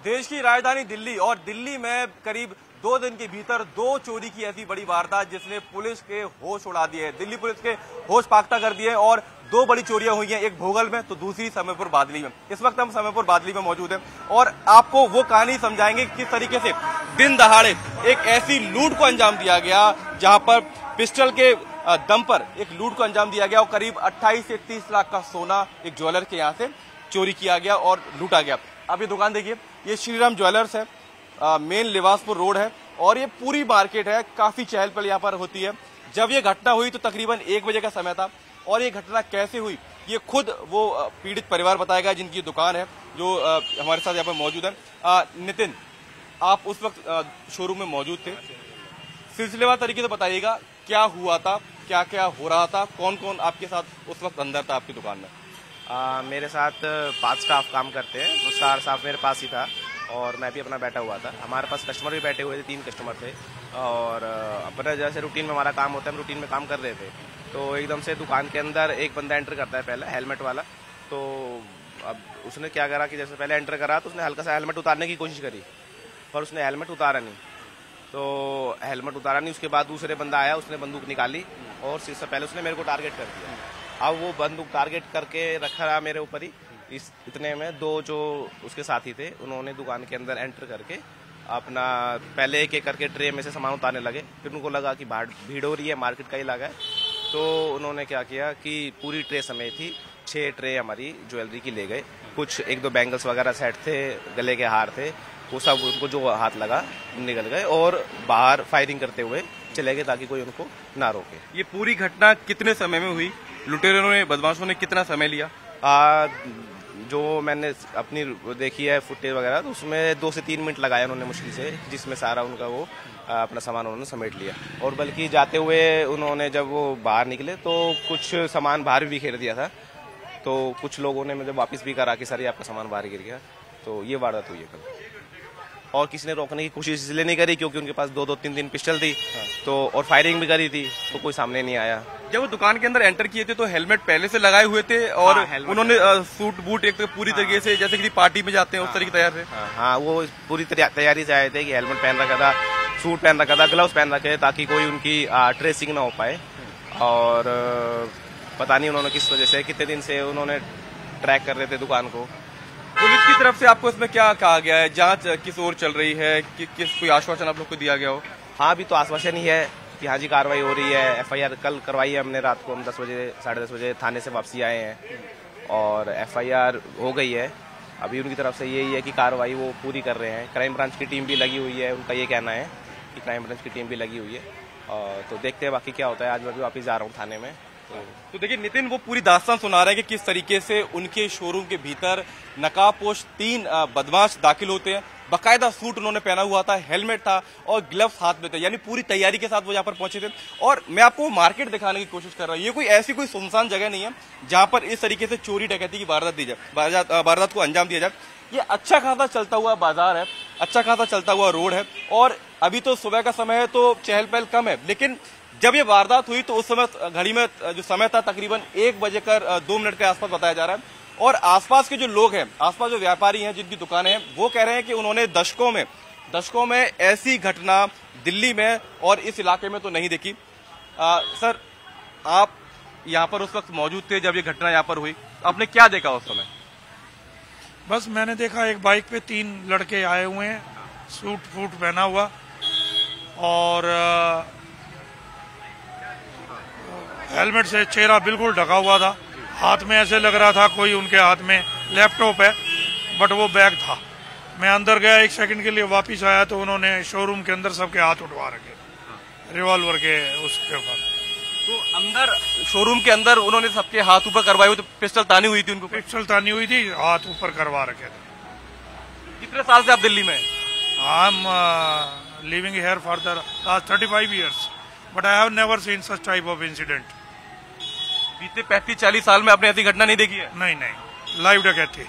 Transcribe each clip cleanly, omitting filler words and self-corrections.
देश की राजधानी दिल्ली और दिल्ली में करीब 2 दिन के भीतर 2 चोरी की ऐसी बड़ी वारदात जिसने पुलिस के होश उड़ा दिए हैं। दिल्ली पुलिस के होश पाख्ता कर दिए और 2 बड़ी चोरियां हुई हैं, एक भोगल में तो दूसरी समयपुर बादली में। इस वक्त हम समयपुर बादली में मौजूद हैं और आपको वो कहानी समझाएंगे किस तरीके से दिन दहाड़े एक ऐसी लूट को अंजाम दिया गया जहां पर पिस्टल के दम पर एक लूट को अंजाम दिया गया और करीब 28 से 30 लाख का सोना एक ज्वेलर के यहाँ से चोरी किया गया और लूटा गया। अब ये दुकान देखिए, ये श्रीराम ज्वेलर्स है, मेन लिवासपुर रोड है और ये पूरी मार्केट है, काफी चहल पहल यहाँ पर होती है। जब ये घटना हुई तो तकरीबन 1 बजे का समय था और ये घटना कैसे हुई ये खुद वो पीड़ित परिवार बताएगा जिनकी दुकान है, जो हमारे साथ यहाँ पर मौजूद है। नितिन, आप उस वक्त शोरूम में मौजूद थे, सिलसिलेवार तरीके से बताइएगा क्या हुआ था, क्या क्या हो रहा था, कौन कौन आपके साथ उस वक्त अंदर था आपकी दुकान में? मेरे साथ 5 स्टाफ काम करते हैं, तो 4 स्टाफ मेरे पास ही था और मैं भी अपना बैठा हुआ था। हमारे पास कस्टमर भी बैठे हुए थे, 3 कस्टमर थे और अपना जैसे रूटीन में हमारा काम होता है, हम रूटीन में काम कर रहे थे। तो एकदम से दुकान के अंदर एक बंदा एंटर करता है पहले, हेलमेट वाला। तो अब उसने क्या करा कि जैसे पहले एंटर करा तो उसने हल्का सा हेलमेट उतारने की कोशिश करी पर उसने हेलमेट उतारा नहीं। तो हेलमेट उतारा नहीं, उसके बाद दूसरे बंदा आया, उसने बंदूक निकाली और इससे पहले उसने मेरे को टारगेट कर दिया। अब वो बंदूक टारगेट करके रखा रहा मेरे ऊपर ही। इतने में 2 जो उसके साथी थे उन्होंने दुकान के अंदर एंटर करके अपना पहले एक एक करके ट्रे में से सामान उतारने लगे। फिर उनको लगा कि बाहर भीड़ हो रही है, मार्केट का इलाका है, तो उन्होंने क्या किया कि पूरी ट्रे समेत ही 6 ट्रे हमारी ज्वेलरी की ले गए। कुछ 1-2 बैंगल्स वगैरह सेट थे, गले के हार थे, वो सब उनको जो हाथ लगा निकल गए और बाहर फायरिंग करते हुए चले गए ताकि कोई उनको ना रोके। ये पूरी घटना कितने समय में हुई? लुटेरों ने, बदमाशों ने कितना समय लिया? जो मैंने अपनी देखी है फुटेज वगैरह, तो उसमें 2 से 3 मिनट लगाया उन्होंने मुश्किल से, जिसमें सारा उनका वो अपना सामान उन्होंने समेट लिया। और बल्कि जाते हुए उन्होंने जब वो बाहर निकले तो कुछ सामान बाहर भी बिखेर दिया था। तो कुछ लोगों ने मुझे वापस भी करा कि सर ये आपका सामान बाहर गिर गया। तो ये वारदात हुई है कल। और किसी ने रोकने की कोशिश इसलिए नहीं करी क्योंकि उनके पास 2-2, 3-3 पिस्टल थी। तो और फायरिंग भी करी थी तो कोई सामने नहीं आया। जब वो दुकान के अंदर एंटर किए थे तो हेलमेट पहले से लगाए हुए थे और उन्होंने सूट बूट एक तो पूरी तरीके से जैसे कि पार्टी में जाते हैं उस तरीके तैयार थे। हाँ, वो पूरी तैयारी से आए थे कि हेलमेट पहन रखा था, सूट पहन रखा था, ग्लव्स पहन रखे ताकि कोई उनकी ट्रेसिंग ना हो पाए। और पता नहीं उन्होंने किस वजह से, कितने दिन से उन्होंने ट्रैक कर रहे थे दुकान को। पुलिस की तरफ से आपको इसमें क्या कहा गया है? जांच किस ओर चल रही है? किस कोई आश्वासन आप लोग को दिया गया हो? हाँ, अभी तो आश्वासन ही है कि हाँ जी कार्रवाई हो रही है। FIR कल करवाई है हमने, रात को हम 10 बजे 10:30 बजे थाने से वापसी आए हैं और FIR हो गई है। अभी उनकी तरफ से यही है कि कार्रवाई वो पूरी कर रहे हैं। क्राइम ब्रांच की टीम भी लगी हुई है, उनका ये कहना है कि क्राइम ब्रांच की टीम भी लगी हुई है। तो देखते हैं बाकी क्या होता है। आज मैं भी वापस जा रहा हूँ थाने में। तो देखिए नितिन, वो पूरी दास्तान सुना रहे हैं कि किस तरीके से उनके शोरूम के भीतर नकाबपोश 3 बदमाश दाखिल होते हैं। बाकायदा सूट उन्होंने पहना हुआ था, हेलमेट था और ग्लव्स हाथ में थे, यानी पूरी तैयारी के साथ वो यहाँ पर पहुंचे थे। और मैं आपको मार्केट दिखाने की कोशिश कर रहा हूँ। ये कोई ऐसी कोई सुनसान जगह नहीं है जहां पर इस तरीके से चोरी डकैती की वारदात दी जाए, वारदात को अंजाम दिया जाए। ये अच्छा खासा चलता हुआ बाजार है, अच्छा खासा चलता हुआ रोड है और अभी तो सुबह का समय है तो चहल पहल कम है। लेकिन जब ये वारदात हुई तो उस समय घड़ी में जो समय था तकरीबन 1:02 के आसपास बताया जा रहा है। और आसपास के जो लोग हैं, आसपास जो व्यापारी हैं जिनकी दुकानें हैं, वो कह रहे हैं कि उन्होंने दशकों में ऐसी घटना दिल्ली में और इस इलाके में तो नहीं देखी। सर, आप यहाँ पर उस वक्त मौजूद थे जब ये घटना यहाँ पर हुई, आपने क्या देखा उस समय? बस मैंने देखा एक बाइक पे 3 लड़के आए हुए हैं, सूट फूट पहना हुआ और हेलमेट से चेहरा बिल्कुल ढका हुआ था। हाथ में ऐसे लग रहा था कोई उनके हाथ में लैपटॉप है, बट वो बैग था। मैं अंदर गया 1 सेकंड के लिए, वापस आया तो उन्होंने शोरूम के अंदर सबके हाथ उठवा रखे, रिवॉल्वर के उसके ऊपर। तो अंदर शोरूम के अंदर उन्होंने सबके हाथ ऊपर करवाए हुए, तो पिस्टल तानी हुई थी उनको? पिस्टल तानी हुई थी, हाथ ऊपर करवा रखे थे। कितने साल से आप दिल्ली में? I am living here for the last 35 years, but I have never seen such type of incident. बीते 35-40 साल में आपने ऐसी घटना नहीं देखी है? नहीं, लाइव डकैती।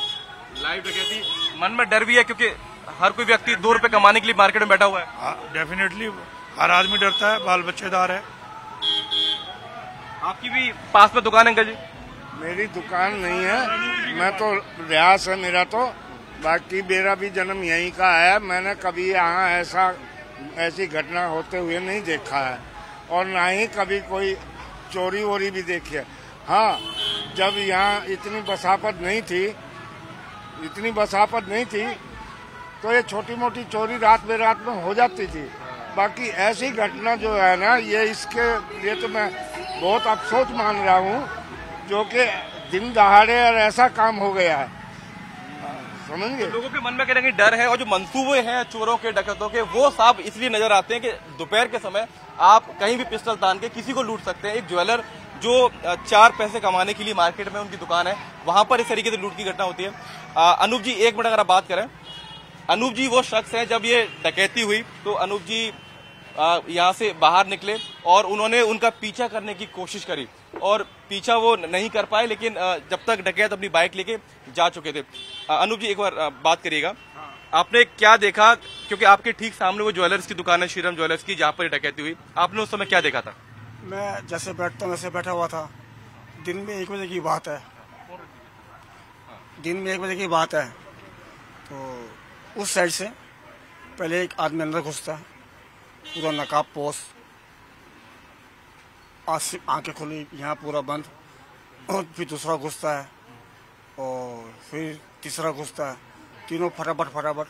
मन में डर भी है क्योंकि हर कोई व्यक्ति 2 रुपए कमाने के लिए मार्केट में बैठा हुआ है। डेफिनेटली हर आदमी डरता है, बाल बच्चेदार है। आपकी भी पास में दुकान है अंकल जी? मेरी दुकान नहीं है, मैं तो रियास है मेरा तो, बाकी मेरा भी जन्म यहीं का है। मैंने कभी यहाँ ऐसी घटना होते हुए नहीं देखा है और ना ही कभी कोई चोरी वोरी भी देखी है। हाँ, जब यहाँ इतनी बसापत नहीं थी तो ये छोटी मोटी चोरी रात में हो जाती थी। बाकी ऐसी घटना जो है ना, ये इसके लिए तो मैं बहुत अफसोस मान रहा हूँ जो कि दिन दहाड़े और ऐसा काम हो गया है। समझ गए? लोगों के मन में कहीं डर है और जो मंसूबे हैं चोरों के, डकैतों के, वो साफ इसलिए नजर आते हैं कि दोपहर के समय आप कहीं भी पिस्टल तान के किसी को लूट सकते हैं। एक ज्वेलर जो 4 पैसे कमाने के लिए मार्केट में उनकी दुकान है, वहां पर इस तरीके से लूट की घटना होती है। अनूप जी, एक मिनट अगर आप बात करें। अनूप जी वो शख्स हैं, जब ये डकैती हुई तो अनूप जी यहाँ से बाहर निकले और उन्होंने उनका पीछा करने की कोशिश करी और पीछा वो नहीं कर पाए, लेकिन जब तक डकैत अपनी बाइक लेके जा चुके थे। अनूप जी, एक बार बात करिएगा, आपने क्या देखा? क्योंकि आपके ठीक सामने वो ज्वेलर्स की दुकान है, श्रीराम ज्वेलर्स की, जहाँ पर डकैती हुई। आपने उस समय क्या देखा था? मैं जैसे बैठता हूँ वैसे बैठा हुआ था। दिन में 1 बजे की बात है। तो उस साइड से पहले एक आदमी अंदर घुसता है, पूरा नकाब पोस, आंखें खुली, यहाँ पूरा बंद, और फिर दूसरा घुसता है और फिर तीसरा घुसता है। तीनों फटाफट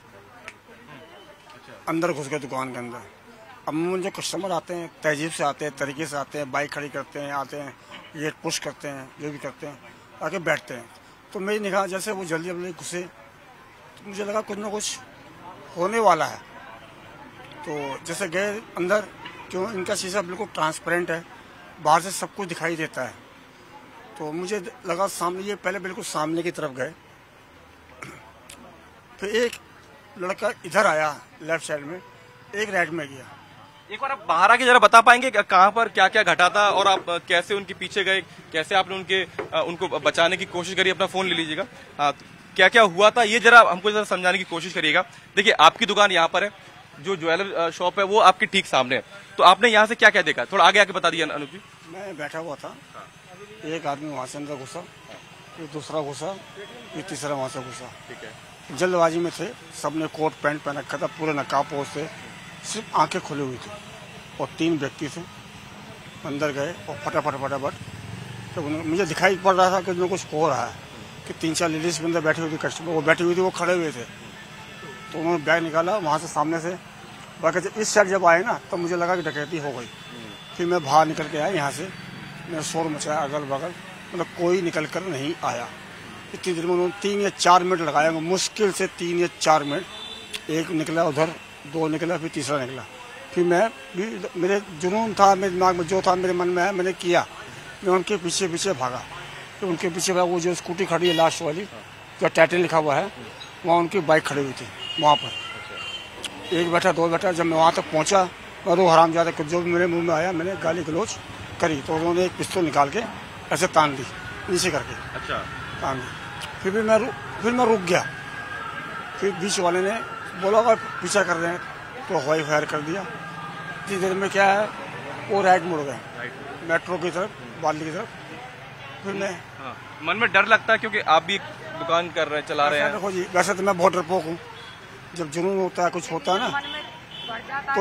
अंदर घुस गए दुकान के अंदर। अमूमन जो कस्टमर आते हैं तहजीब से आते हैं, तरीके से आते हैं, बाइक खड़ी करते हैं, आते हैं, गेट पुश करते हैं, जो भी करते हैं, आके बैठते हैं। तो मेरी निगाह जैसे वो जल्दी घुसे तो मुझे लगा कुछ ना कुछ होने वाला है। तो जैसे गए अंदर, क्यों इनका शीशा बिल्कुल ट्रांसपेरेंट है, बाहर से सब कुछ दिखाई देता है। तो मुझे लगा सामने, ये पहले बिल्कुल सामने की तरफ गए, फिर एक लड़का इधर आया लेफ्ट साइड में, एक राइट में गया। एक बार आप बाहर आके जरा बता पाएंगे कहाँ पर क्या क्या घटा था और आप कैसे उनके पीछे गए, कैसे आपने उनको बचाने की कोशिश करी? अपना फोन ले लीजिएगा। हाँ, क्या क्या हुआ था ये जरा हमको जरा समझाने की कोशिश करिएगा। देखिए, आपकी दुकान यहाँ पर है, जो ज्वेलर शॉप है वो आपके ठीक सामने है, तो आपने यहाँ से क्या क्या देखा? थोड़ा आगे आके बता दिया अनूप जी। मैं बैठा हुआ था, एक आदमी वहाँ से अंदर घुसा, फिर दूसरा घुसा, फिर तीसरा वहाँ से घुसा। ठीक है। जल्दबाजी में थे, सबने कोट पैंट पहन रखा था, पूरे नकाब पोश थे, सिर्फ आंखें खुली हुई थी और 3 व्यक्ति थे। अंदर गए और फटाफट तो मुझे दिखाई पड़ रहा था कि उनमें कुछ हो रहा है, कि 3-4 लेडीज के अंदर बैठी हुई थी, कस्टमर वो बैठी हुई थी, वो खड़े हुए थे। तो उन्होंने बैग निकाला वहाँ से, सामने से। बाकी इस साइड जब आए ना, तब मुझे लगा कि डकैती हो गई। फिर मैं बाहर निकल के आया यहाँ से, मैंने शोर मचाया अगल बगल, मतलब कोई निकल कर नहीं आया। इतनी देर में उन्होंने 3 या 4 मिनट लगाया, मुश्किल से 3 या 4 मिनट। एक निकला उधर, 2 निकला, फिर तीसरा निकला। फिर मैं भी, मेरे जुनून था, मेरे दिमाग में जो था, मेरे मन में आया, मैंने किया। मैं उनके पीछे भागा, तो उनके पीछे भागा। वो जो स्कूटी खड़ी है लास्ट वाली, जो टाइटल लिखा हुआ है, वहाँ उनकी बाइक खड़ी हुई थी। वहाँ पर 1 बैठा 2 बैठा। जब मैं वहाँ तक पहुँचा, और वो हरामजादा कुछ जो भी मेरे मुंह में आया, मैंने गाली गलौज करी, तो उन्होंने एक पिस्तौल निकाल के ऐसे तान दी नीचे करके। अच्छा। तान दी। फिर मैं रुक गया। फिर बीच वाले ने बोला अगर पीछा कर रहे हैं तो हवाई फायर कर दिया। इतनी देर में क्या है, वो राइट मुड़ गए, मेट्रो की तरफ, बाली की तरफ। फिर मैं मन में डर लगता है क्योंकि आप भी दुकान कर रहे हैं, चला रहे हैं। देखो जी, वैसे तो मैं बहुत डरपोक हूँ। जब जुनून होता है, कुछ होता है ना, तो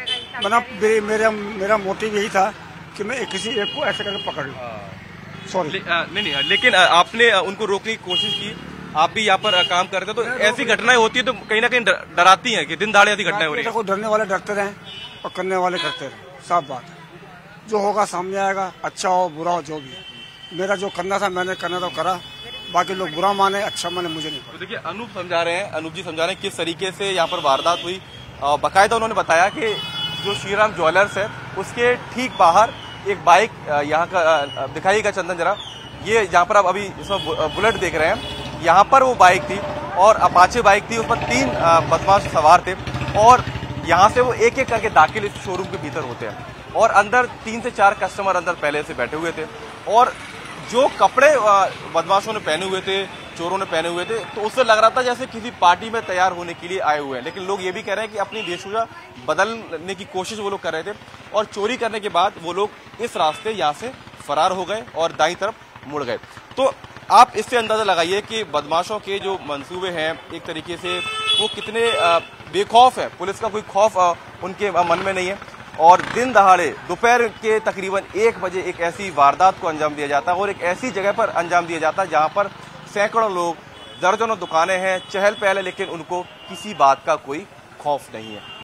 एकदम मेरा मोटिव यही था कि मैं किसी एक को ऐसे करके पकड़ लूं। सॉरी। नहीं, लेकिन आपने उनको रोकने की कोशिश की। आप भी यहाँ पर काम करते तो ऐसी घटनाएं होती है तो कहीं ना कहीं डराती हैं कि दिन दहाड़े ऐसी घटनाएं हो रही है। डरने वाले डरते रहे और करने वाले करते रहे, साफ बात है। जो होगा सामने आएगा, अच्छा हो बुरा हो, जो भी। मेरा जो करना था मैंने करना तो करा, बाकी लोग बुरा माने अच्छा माने मुझे नहीं पता। तो देखिए, अनूप जी समझा रहे हैं किस तरीके से यहाँ पर वारदात हुई। बाकायदा उन्होंने बताया कि जो श्रीराम ज्वेलर्स है उसके ठीक बाहर एक बाइक यहाँ का दिखाइएगा चंदन जरा, ये जहाँ पर आप अभी इसमें बुलेट देख रहे हैं, यहाँ पर वो बाइक थी और अपाचे बाइक थी, उस पर 3 बदमाश सवार थे और यहाँ से वो एक एक करके दाखिल इस शोरूम के भीतर होते हैं और अंदर 3 से 4 कस्टमर अंदर पहले से बैठे हुए थे और जो कपड़े बदमाशों ने पहने हुए थे, चोरों ने पहने हुए थे, तो उससे लग रहा था जैसे किसी पार्टी में तैयार होने के लिए आए हुए हैं। लेकिन लोग ये भी कह रहे हैं कि अपनी वेशभूषा बदलने की कोशिश वो लोग कर रहे थे और चोरी करने के बाद वो लोग इस रास्ते यहाँ से फरार हो गए और दाईं तरफ मुड़ गए। तो आप इससे अंदाजा लगाइए कि बदमाशों के जो मंसूबे हैं एक तरीके से वो कितने बेखौफ है। पुलिस का कोई खौफ उनके मन में नहीं है और दिन दहाड़े दोपहर के तकरीबन 1 बजे एक ऐसी वारदात को अंजाम दिया जाता है और एक ऐसी जगह पर अंजाम दिया जाता है जहां पर सैकड़ों लोग, दर्जनों दुकानें हैं, चहल पहल है, लेकिन उनको किसी बात का कोई खौफ नहीं है।